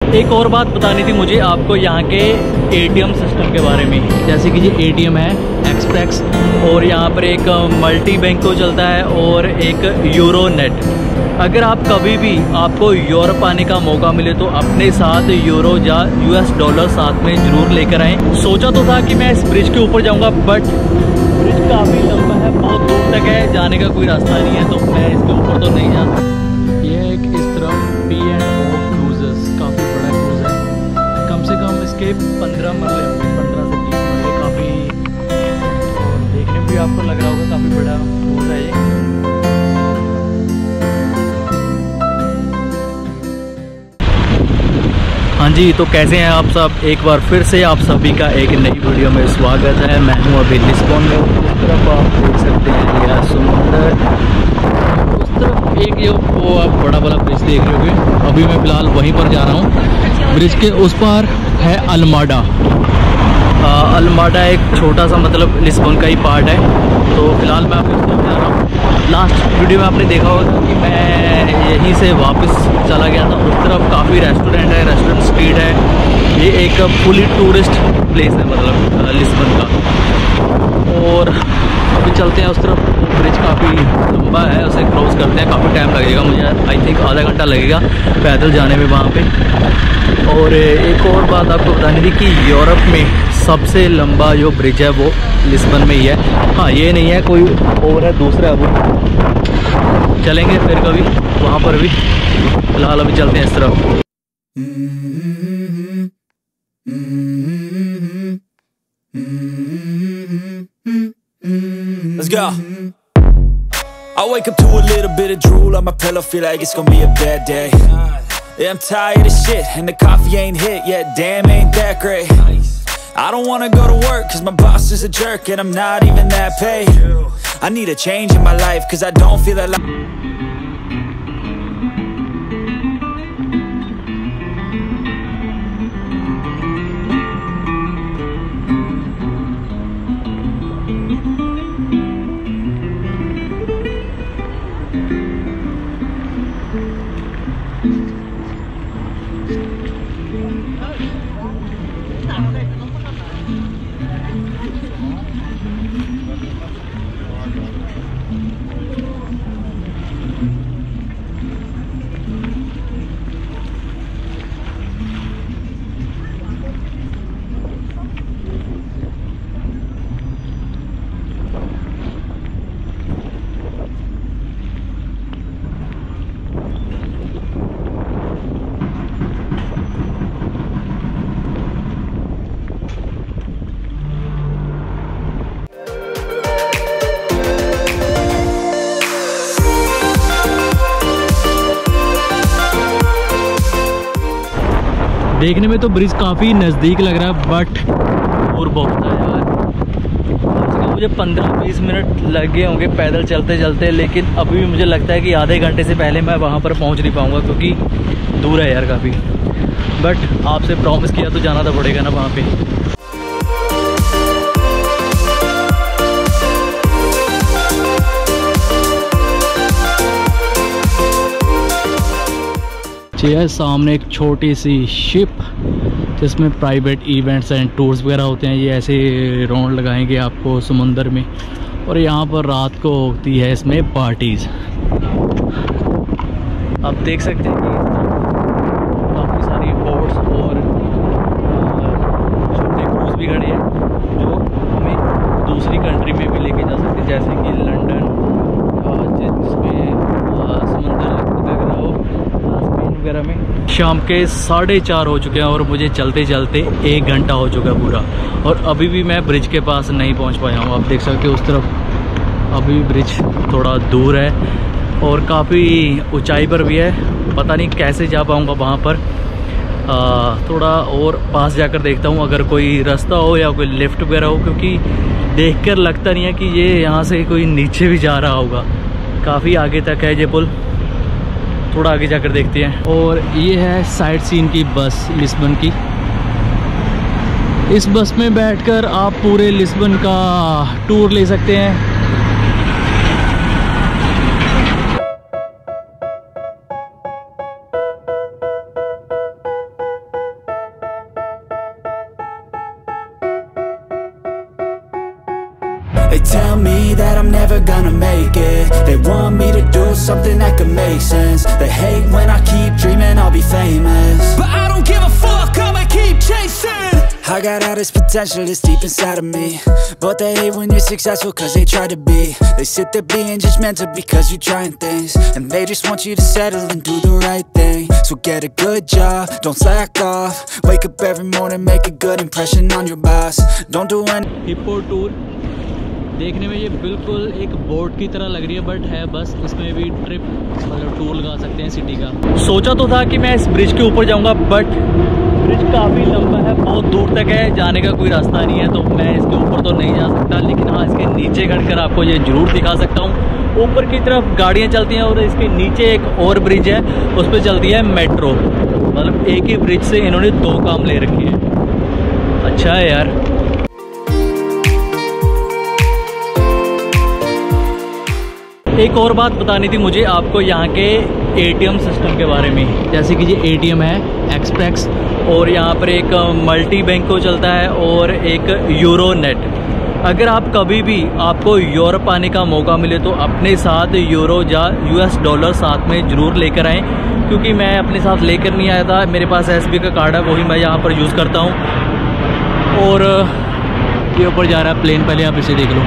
एक और बात बतानी थी मुझे आपको यहाँ के एटीएम सिस्टम के बारे में। जैसे कि ये एटीएम है एक्सप्रेस, और यहाँ पर एक मल्टी बैंको चलता है और एक यूरोनेट। अगर आप कभी भी आपको यूरोप आने का मौका मिले तो अपने साथ यूरो या यूएस डॉलर साथ में ज़रूर लेकर आएँ। सोचा तो था कि मैं इस ब्रिज के ऊपर जाऊँगा, बट ब्रिज काफ़ी लंबा है, बहुत दूर तक है, जाने का कोई रास्ता नहीं है, तो मैं इसके ऊपर तो नहीं जाता। ये एक इस तरफ P&O क्रूजेस, काफ़ी बड़ा क्रूज है, कम से कम इसके 15 मरले होंगे, 15 से 20 मरले, काफ़ी देखने में भी आपको लग रहा होगा काफ़ी बड़ा क्रूज है ये। हाँ जी, तो कैसे हैं आप सब? एक बार फिर से आप सभी का एक नई वीडियो में स्वागत है। मैं हूँ अभी लिस्बन में। उस तरफ आप देख सकते हैं यह समुंदर, उस तरफ एक ये वो आप बड़ा वाला ब्रिज देख रहे होंगे। अभी मैं फ़िलहाल वहीं पर जा रहा हूँ। ब्रिज के उस पार है अल्माडा। अल्माडा एक छोटा सा मतलब लिस्बन का ही पार्ट है। तो फिलहाल मैं अभी उस तरफ जा रहा हूँ। लास्ट वीडियो में आपने देखा होगा कि मैं यहीं से वापस चला गया था। उस तरफ काफ़ी रेस्टोरेंट है, रेस्टोरेंट स्ट्रीट है। ये एक फुली टूरिस्ट प्लेस है मतलब लिस्बन का। और अभी चलते हैं उस तरफ। ब्रिज काफ़ी लंबा है, उसे क्रॉस करते हैं, काफ़ी टाइम लगेगा मुझे, आई थिंक आधा घंटा लगेगा पैदल जाने में वहाँ पे। और एक और बात आपको बतानी थी कि यूरोप में सबसे लंबा जो ब्रिज है वो लिस्बन में ही है। हाँ, ये नहीं है, कोई और है, दूसरा है वो। चलेंगे फिर कभी वहाँ पर भी। फिलहाल अभी चलते हैं इस तरफ। Let's go. I wake up to a little bit of drool on my pillow, feel like it's gonna be a bad day. Yeah, I'm tired of shit, and the coffee ain't hit yet, damn ain't that great. I don't wanna go to work, cause my boss is a jerk, and I'm not even that paid. I need a change in my life, cause I don't feel alive. देखने में तो bridge काफ़ी नज़दीक लग रहा है, but दूर बहुत है यार। कम से कम मुझे 15-20 मिनट लगे होंगे पैदल चलते चलते, लेकिन अभी भी मुझे लगता है कि आधे घंटे से पहले मैं वहाँ पर पहुँच नहीं पाऊँगा, क्योंकि दूर है यार काफ़ी। बट आपसे प्रॉमिस किया तो जाना तो पड़ेगा ना वहाँ पे। है सामने एक छोटी सी शिप जिसमें प्राइवेट इवेंट्स एंड टूर्स वगैरह होते हैं। ये ऐसे राउंड लगाएंगे आपको समुंदर में, और यहाँ पर रात को होती है इसमें पार्टीज़। आप देख सकते हैं कि काफ़ी सारी बोट्स और छोटे क्रूज भी खड़े हैं जो हमें दूसरी कंट्री में भी लेके जा सकते हैं, जैसे कि लंदन, जिसमें समुंदर वगैरह हो, स्पेन वगैरह में। शाम के 4:30 हो चुके हैं और मुझे चलते चलते 1 घंटा हो चुका है पूरा, और अभी भी मैं ब्रिज के पास नहीं पहुंच पाया हूं। आप देख सकते हो उस तरफ अभी भी ब्रिज थोड़ा दूर है और काफ़ी ऊंचाई पर भी है। पता नहीं कैसे जा पाऊंगा वहां पर। थोड़ा और पास जाकर देखता हूं अगर कोई रास्ता हो या कोई लिफ्ट वगैरह हो, क्योंकि देखकर लगता नहीं है कि ये यहाँ से कोई नीचे भी जा रहा होगा। काफ़ी आगे तक है ये पुल, थोड़ा आगे जाकर देखते हैं। और ये है साइट सीन की बस लिस्बन की। इस बस में बैठकर आप पूरे लिस्बन का टूर ले सकते हैं। They tell me that I'm never gonna make it. They want me to do something that could make sense. They hate when I keep dreaming I'll be famous, but I don't give a fuck, I'ma keep chasing. I got all this potential that's deep inside of me, but they hate when you're successful cause they try to be. They sit there being judgmental because you're trying things, and they just want you to settle and do the right thing. So get a good job, don't slack off. Wake up every morning, make a good impression on your boss. Don't do any hippo tour देखने में ये बिल्कुल एक boat की तरह लग रही है, बट है बस इसमें भी ट्रिप मतलब टूर लगा सकते हैं सिटी का। सोचा तो था कि मैं इस ब्रिज के ऊपर जाऊंगा, बट ब्रिज काफ़ी लंबा है, बहुत दूर तक है, जाने का कोई रास्ता नहीं है, तो मैं इसके ऊपर तो नहीं जा सकता। लेकिन हाँ, इसके नीचे खड़कर आपको ये ज़रूर दिखा सकता हूँ। ऊपर की तरफ गाड़ियाँ चलती हैं और इसके नीचे एक और ब्रिज है, उस पर चलती है मेट्रो। मतलब एक ही ब्रिज से इन्होंने दो काम ले रखे हैं। अच्छा है यार। एक और बात बतानी थी मुझे आपको यहाँ के एटीएम सिस्टम के बारे में। जैसे कि ये एटीएम है एक्सप्रेस, और यहाँ पर एक मल्टी बैंक को चलता है और एक यूरोनेट। अगर आप कभी भी आपको यूरोप आने का मौका मिले तो अपने साथ यूरो या यूएस डॉलर साथ में ज़रूर लेकर आएँ, क्योंकि मैं अपने साथ लेकर नहीं आया था। मेरे पास एसबी का कार्ड है, वही मैं यहाँ पर यूज़ करता हूँ। और ये ऊपर जा रहा है प्लेन, पहले आप इसे देख लो।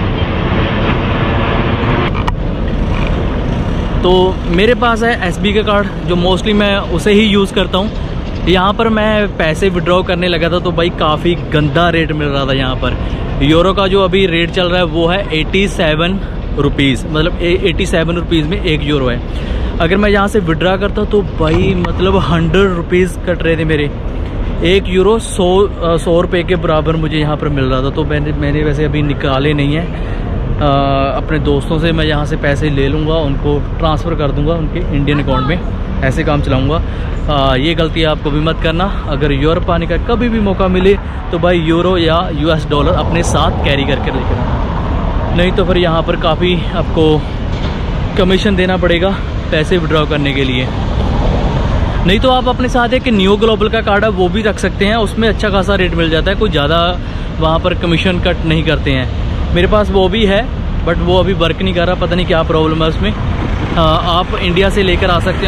तो मेरे पास है एसबी का कार्ड, जो मोस्टली मैं उसे ही यूज़ करता हूँ। यहाँ पर मैं पैसे विड्रॉ करने लगा था तो भाई काफ़ी गंदा रेट मिल रहा था यहाँ पर। यूरो का जो अभी रेट चल रहा है वो है 87 रुपीज़, मतलब 87 रुपीज़ में 1 यूरो है। अगर मैं यहाँ से विड्रॉ करता तो भाई मतलब 100 रुपीज़ कट रहे थे मेरे। 1 यूरो 100 रुपये के बराबर मुझे यहाँ पर मिल रहा था। तो मैंने वैसे अभी निकाले नहीं हैं। अपने दोस्तों से मैं यहाँ से पैसे ले लूँगा, उनको ट्रांसफ़र कर दूँगा उनके इंडियन अकाउंट में, ऐसे काम चलाऊँगा। ये गलती आपको भी मत करना। अगर यूरोप आने का कभी भी मौका मिले तो भाई यूरो या यूएस डॉलर अपने साथ कैरी करके लेकर आना, नहीं तो फिर यहाँ पर काफ़ी आपको कमीशन देना पड़ेगा पैसे विड्रॉ करने के लिए। नहीं तो आप अपने साथ एक न्यू ग्लोबल का कार्ड है वो भी रख सकते हैं, उसमें अच्छा खासा रेट मिल जाता है, कुछ ज़्यादा वहाँ पर कमीशन कट नहीं करते हैं। मेरे पास वो भी है, बट वो अभी वर्क नहीं कर रहा, पता नहीं क्या प्रॉब्लम है उसमें। आप इंडिया से लेकर आ सकते हैं।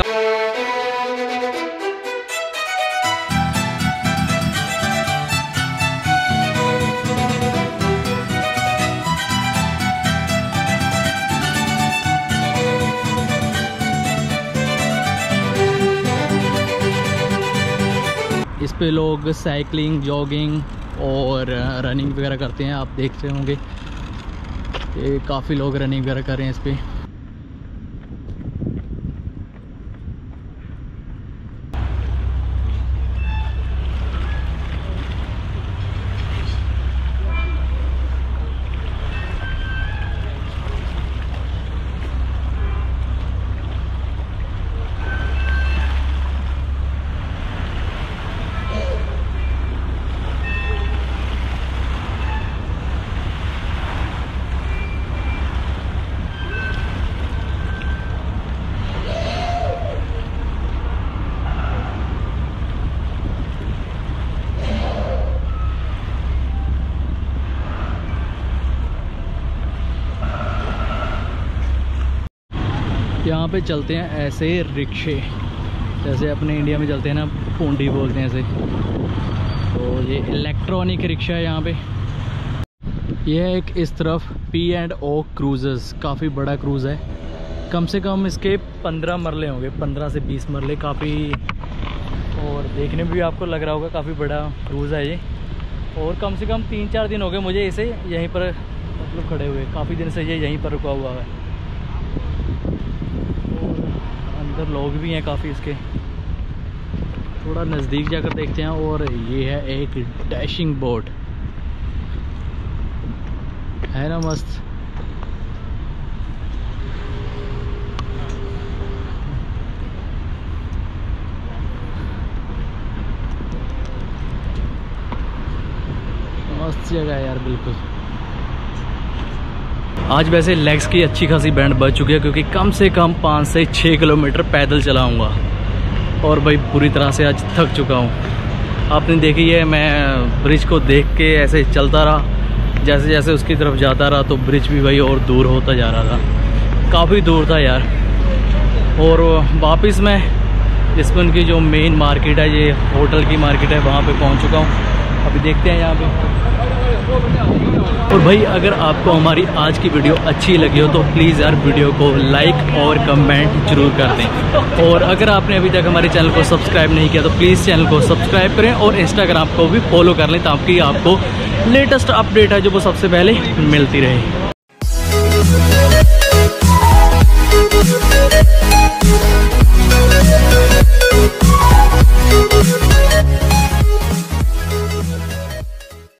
इस पे लोग साइकिलिंग, जॉगिंग और रनिंग वगैरह करते हैं। आप देखते होंगे ये काफ़ी लोग रनिंग वगैरह कर रहे हैं इस पे। यहाँ पे चलते हैं ऐसे रिक्शे, जैसे अपने इंडिया में चलते हैं ना, पूंडी बोलते हैं ऐसे। तो ये इलेक्ट्रॉनिक रिक्शा है यहाँ पे। ये है एक इस तरफ P&O क्रूज़र्स, काफ़ी बड़ा क्रूज़ है। कम से कम इसके 15 मरले होंगे, 15 से 20 मरले, काफ़ी। और देखने में भी आपको लग रहा होगा काफ़ी बड़ा क्रूज़ है ये। और कम से कम 3-4 दिन हो गए मुझे इसे यहीं पर मतलब खड़े हुए, काफ़ी दिन से ये यहीं पर रुका हुआ है। अंदर लोग भी हैं काफ़ी इसके। थोड़ा नज़दीक जाकर देखते हैं। और ये है एक डैशिंग बोट, है ना मस्त। मस्त जगह है यार बिल्कुल। आज वैसे लेग्स की अच्छी खासी बैंड बज चुकी है, क्योंकि कम से कम 5 से 6 किलोमीटर पैदल चलाऊंगा। और भाई पूरी तरह से आज थक चुका हूँ। आपने देखी है, मैं ब्रिज को देख के ऐसे चलता रहा, जैसे जैसे उसकी तरफ जाता रहा तो ब्रिज भी भाई और दूर होता जा रहा था, काफ़ी दूर था यार। और वापस मैं लिस्बन की जो मेन मार्केट है, ये होटल की मार्केट है, वहाँ पे पहुँच चुका हूँ। अभी देखते हैं यहाँ पे। और भाई अगर आपको हमारी आज की वीडियो अच्छी लगी हो तो प्लीज़ यार वीडियो को लाइक और कमेंट जरूर कर दें। और अगर आपने अभी तक हमारे चैनल को सब्सक्राइब नहीं किया तो प्लीज़ चैनल को सब्सक्राइब करें और इंस्टाग्राम को भी फॉलो कर लें ताकि आपको लेटेस्ट अपडेट है जो वो सबसे पहले मिलती रहे।